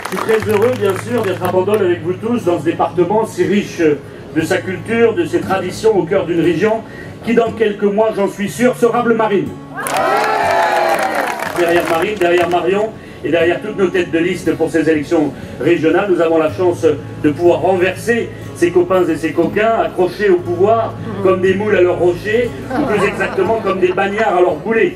Je suis très heureux, bien sûr, d'être à Bandol avec vous tous dans ce département si riche de sa culture, de ses traditions, au cœur d'une région qui, dans quelques mois, j'en suis sûr, sera bleu marine. Derrière Marine, derrière Marion et derrière toutes nos têtes de liste pour ces élections régionales, nous avons la chance de pouvoir renverser ces copains et ces coquins accrochés au pouvoir comme des moules à leur rocher, ou plus exactement comme des bagnards à leur boulet.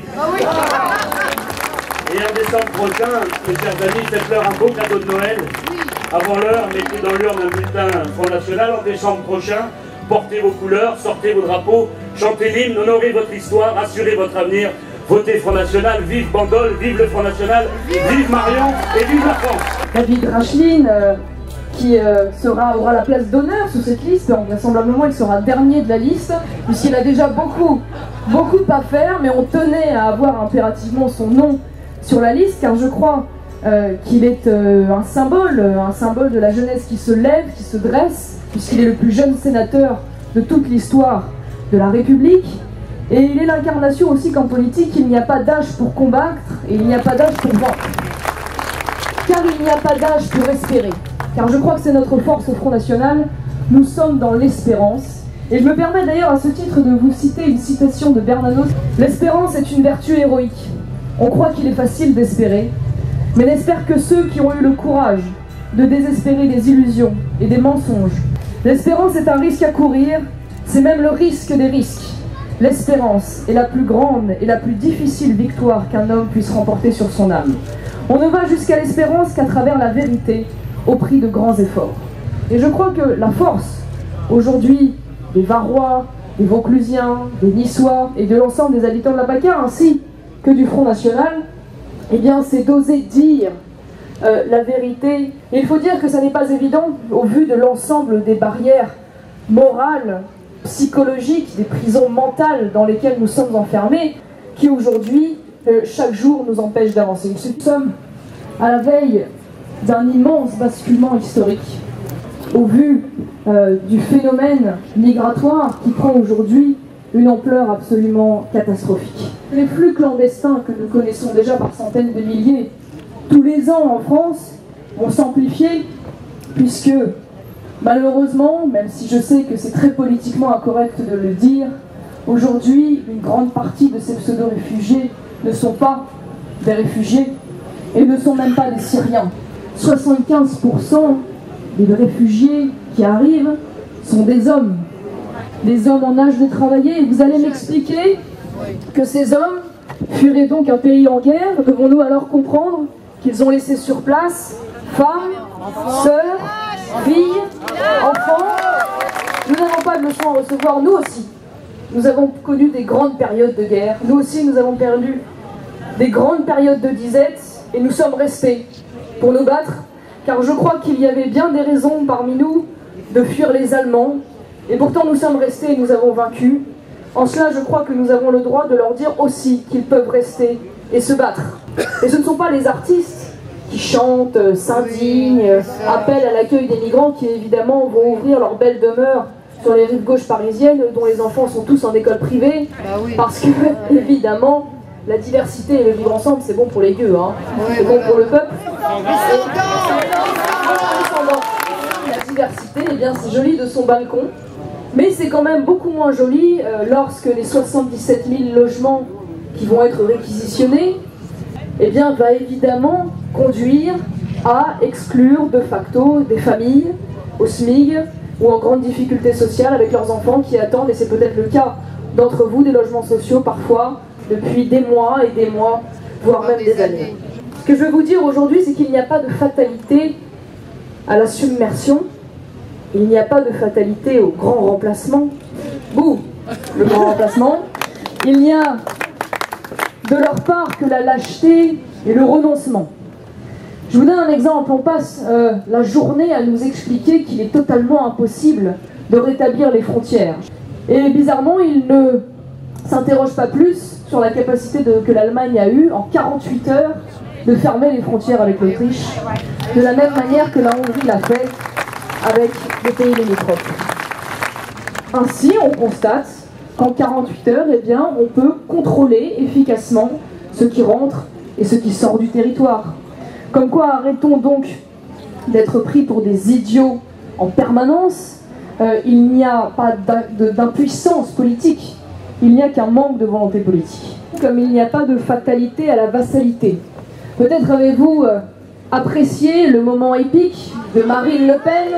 Et en décembre prochain, mes chers amis, faites-leur un beau cadeau de Noël. Avant l'heure, mettez dans l'urne un bulletin Front National. En décembre prochain, portez vos couleurs, sortez vos drapeaux, chantez l'hymne, honorez votre histoire, assurez votre avenir. Votez Front National, vive Bandol, vive le Front National, vive Marion et vive la France. David Rachlin, qui aura la place d'honneur sous cette liste. Vraisemblablement, il sera dernier de la liste, puisqu'il a déjà beaucoup à faire, mais on tenait à avoir impérativement son nom sur la liste, car je crois qu'il est un symbole de la jeunesse qui se lève, qui se dresse, puisqu'il est le plus jeune sénateur de toute l'histoire de la République. Et il est l'incarnation aussi qu'en politique, il n'y a pas d'âge pour combattre et il n'y a pas d'âge pour vaincre. Car il n'y a pas d'âge pour espérer. Car je crois que c'est notre force au Front National, nous sommes dans l'espérance. Et je me permets d'ailleurs à ce titre de vous citer une citation de Bernanos. L'espérance est une vertu héroïque. On croit qu'il est facile d'espérer, mais n'espère que ceux qui ont eu le courage de désespérer des illusions et des mensonges. L'espérance est un risque à courir, c'est même le risque des risques. L'espérance est la plus grande et la plus difficile victoire qu'un homme puisse remporter sur son âme. On ne va jusqu'à l'espérance qu'à travers la vérité, au prix de grands efforts. Et je crois que la force, aujourd'hui, des Varois, des Vauclusiens, des Niçois et de l'ensemble des habitants de la Bacar, ainsi que du Front National, eh bien, c'est d'oser dire la vérité. Et il faut dire que ça n'est pas évident au vu de l'ensemble des barrières morales, psychologiques, des prisons mentales dans lesquelles nous sommes enfermés, qui aujourd'hui, chaque jour, nous empêchent d'avancer. Nous sommes à la veille d'un immense basculement historique, au vu du phénomène migratoire qui prend aujourd'hui une ampleur absolument catastrophique. Les flux clandestins que nous connaissons déjà par centaines de milliers tous les ans en France vont s'amplifier, puisque malheureusement, même si je sais que c'est très politiquement incorrect de le dire, aujourd'hui, une grande partie de ces pseudo-réfugiés ne sont pas des réfugiés et ne sont même pas des Syriens. 75% des réfugiés qui arrivent sont des hommes en âge de travailler. Et vous allez m'expliquer que ces hommes fuiraient donc un pays en guerre. Devons-nous alors comprendre qu'ils ont laissé sur place femmes, sœurs, filles, enfants? Nous n'avons pas de leçons à recevoir, nous aussi. Nous avons connu des grandes périodes de guerre. Nous aussi, nous avons perdu des grandes périodes de disette et nous sommes restés pour nous battre, car je crois qu'il y avait bien des raisons parmi nous de fuir les Allemands. Et pourtant nous sommes restés et nous avons vaincu. En cela, je crois que nous avons le droit de leur dire aussi qu'ils peuvent rester et se battre. Et ce ne sont pas les artistes qui chantent, s'indignent, appellent à l'accueil des migrants qui évidemment vont ouvrir leur belle demeure sur les rives gauches parisiennes, dont les enfants sont tous en école privée, parce que évidemment la diversité et le vivre ensemble, c'est bon pour les gueux, hein. C'est bon pour le peuple. La diversité, eh bien, c'est joli de son balcon. Mais c'est quand même beaucoup moins joli lorsque les 77 000 logements qui vont être réquisitionnés, eh bien, va évidemment conduire à exclure de facto des familles au SMIG ou en grande difficulté sociale avec leurs enfants qui attendent, et c'est peut-être le cas d'entre vous, des logements sociaux parfois depuis des mois, voire même des années. Ce que je veux vous dire aujourd'hui, c'est qu'il n'y a pas de fatalité à la submersion. Il n'y a pas de fatalité au grand remplacement. Bouh, le grand remplacement. Il n'y a de leur part que la lâcheté et le renoncement. Je vous donne un exemple. On passe la journée à nous expliquer qu'il est totalement impossible de rétablir les frontières. Et bizarrement, ils ne s'interrogent pas plus sur la capacité que l'Allemagne a eue en 48 heures de fermer les frontières avec l'Autriche, de la même manière que la Hongrie l'a fait avec les pays limitrophes. Ainsi, on constate qu'en 48 heures, eh bien, on peut contrôler efficacement ce qui rentre et ce qui sort du territoire. Comme quoi, arrêtons donc d'être pris pour des idiots en permanence. Il n'y a pas d'impuissance politique, il n'y a qu'un manque de volonté politique. Comme il n'y a pas de fatalité à la vassalité. Peut-être avez-vous apprécié le moment épique de Marine Le Pen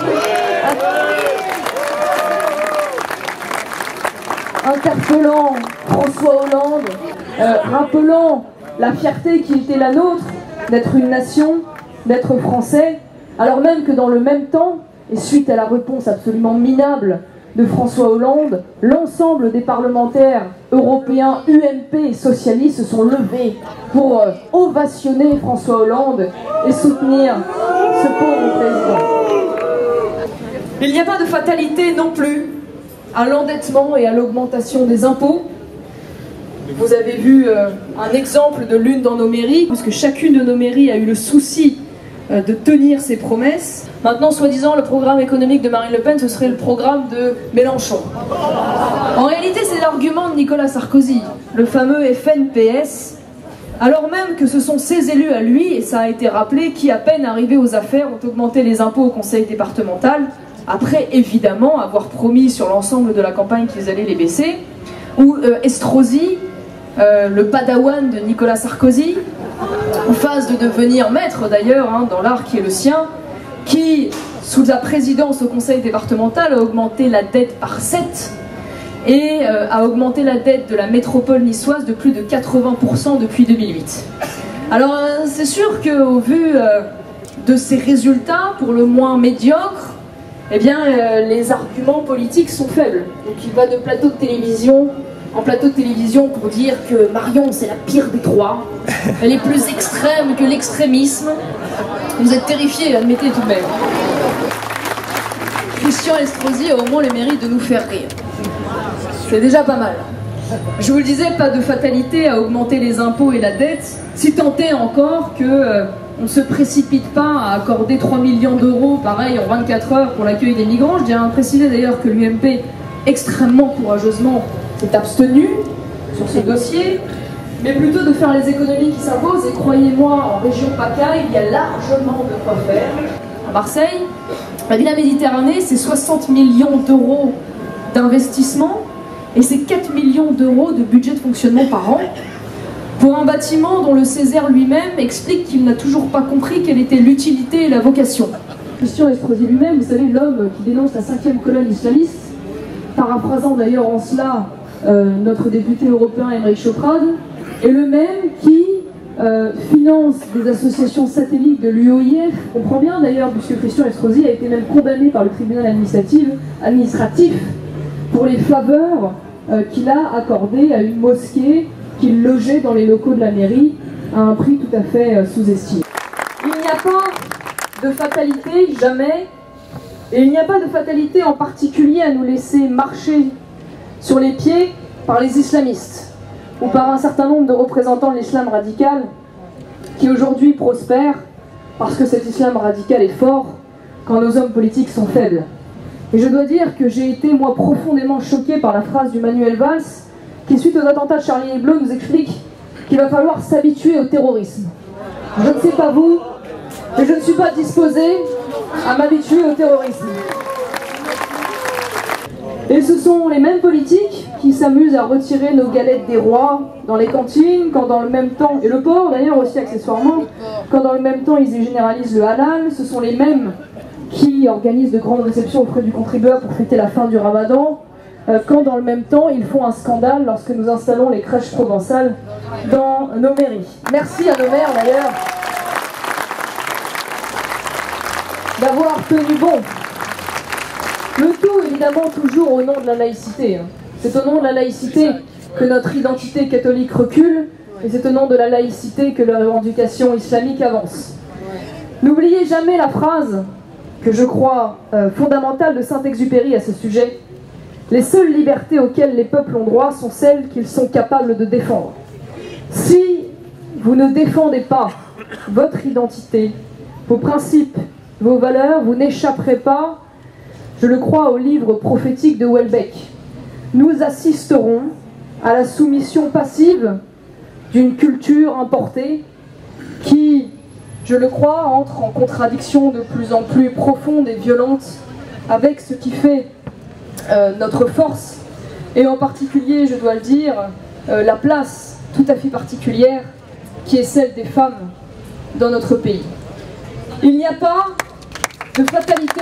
interpellant François Hollande, rappelant la fierté qui était la nôtre d'être une nation, d'être français, alors même que dans le même temps, et suite à la réponse absolument minable de François Hollande, l'ensemble des parlementaires européens, UMP et socialistes se sont levés pour ovationner François Hollande et soutenir ce pauvre président. Il n'y a pas de fatalité non plus à l'endettement et à l'augmentation des impôts. Vous avez vu un exemple de l'une dans nos mairies, puisque chacune de nos mairies a eu le souci de tenir ses promesses. Maintenant, soi-disant, le programme économique de Marine Le Pen, ce serait le programme de Mélenchon. En réalité, c'est l'argument de Nicolas Sarkozy, le fameux FNPS, alors même que ce sont ses élus à lui, et ça a été rappelé, qui, à peine arrivés aux affaires, ont augmenté les impôts au conseil départemental, après, évidemment, avoir promis sur l'ensemble de la campagne qu'ils allaient les baisser, ou Estrosi, le padawan de Nicolas Sarkozy, en phase de devenir maître d'ailleurs, dans l'art qui est le sien, qui, sous sa présidence au conseil départemental, a augmenté la dette par 7 et a augmenté la dette de la métropole niçoise de plus de 80% depuis 2008. Alors c'est sûr qu'au vu de ces résultats, pour le moins médiocres, eh bien les arguments politiques sont faibles. Donc il va de plateau de télévision en plateau de télévision pour dire que Marion c'est la pire des trois, elle est plus extrême que l'extrémisme. Vous êtes terrifiés, admettez tout de même. Christian Estrosi a au moins le mérite de nous faire rire. C'est déjà pas mal. Je vous le disais, pas de fatalité à augmenter les impôts et la dette, si tant est encore que on ne se précipite pas à accorder 3 millions d'euros, pareil, en 24 heures pour l'accueil des migrants. Je tiens à préciser d'ailleurs que l'UMP, extrêmement courageusement, s'est abstenu sur ce dossier, mais plutôt de faire les économies qui s'imposent. Et croyez-moi, en région PACA, il y a largement de quoi faire. À Marseille, la Villa Méditerranée, c'est 60 millions d'euros d'investissement et c'est 4 millions d'euros de budget de fonctionnement par an pour un bâtiment dont le Césaire lui-même explique qu'il n'a toujours pas compris quelle était l'utilité et la vocation. Christian Estrosi lui-même, vous savez, l'homme qui dénonce la 5e colonne islamiste, paraphrasant d'ailleurs en cela notre député européen Aymeric Choprade, est le même qui finance des associations satellites de l'UOIF. On comprend bien d'ailleurs, puisque Christian Estrosi a été même condamné par le tribunal administratif pour les faveurs qu'il a accordées à une mosquée qu'il logeait dans les locaux de la mairie à un prix tout à fait sous-estimé. Il n'y a pas de fatalité, jamais, et il n'y a pas de fatalité en particulier à nous laisser marcher sur les pieds par les islamistes ou par un certain nombre de représentants de l'islam radical qui aujourd'hui prospèrent parce que cet islam radical est fort quand nos hommes politiques sont faibles. Et je dois dire que j'ai été moi profondément choqué par la phrase du Manuel Valls qui, suite aux attentats de Charlie Hebdo, nous explique qu'il va falloir s'habituer au terrorisme. Je ne sais pas vous, mais je ne suis pas disposée à m'habituer au terrorisme. Et ce sont les mêmes politiques qui s'amusent à retirer nos galettes des rois dans les cantines, quand dans le même temps, et le porc d'ailleurs aussi accessoirement, quand dans le même temps ils généralisent le halal. Ce sont les mêmes qui organisent de grandes réceptions auprès du contribuable pour fêter la fin du ramadan, quand dans le même temps ils font un scandale lorsque nous installons les crèches provençales dans nos mairies. Merci à nos maires d'ailleurs d'avoir tenu bon. Le tout évidemment toujours au nom de la laïcité. C'est au nom de la laïcité que notre identité catholique recule, et c'est au nom de la laïcité que la revendication islamique avance. N'oubliez jamais la phrase que je crois fondamentale de Saint-Exupéry à ce sujet: les seules libertés auxquelles les peuples ont droit sont celles qu'ils sont capables de défendre. Si vous ne défendez pas votre identité, vos principes, vos valeurs, vous n'échapperez pas, je le crois, au livre prophétique de Houellebecq. Nous assisterons à la soumission passive d'une culture importée qui je le crois, entre en contradiction de plus en plus profonde et violente avec ce qui fait notre force, et en particulier, je dois le dire, la place tout à fait particulière qui est celle des femmes dans notre pays. Il n'y a pas de fatalité.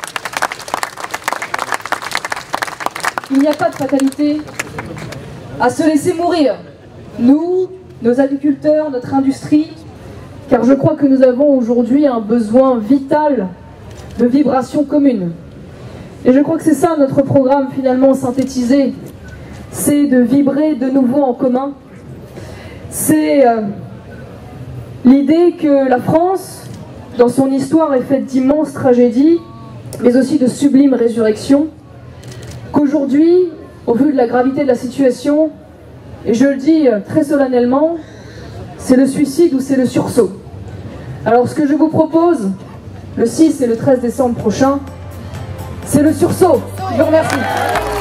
Il n'y a pas de fatalité à se laisser mourir. Nous, nos agriculteurs, notre industrie, car je crois que nous avons aujourd'hui un besoin vital de vibration commune. Et je crois que c'est ça notre programme finalement synthétisé, c'est de vibrer de nouveau en commun. C'est l'idée que la France, dans son histoire, est faite d'immenses tragédies, mais aussi de sublimes résurrections, qu'aujourd'hui, au vu de la gravité de la situation, et je le dis très solennellement, c'est le suicide ou c'est le sursaut. Alors ce que je vous propose, le 6 et le 13 décembre prochain, c'est le sursaut. Je vous remercie.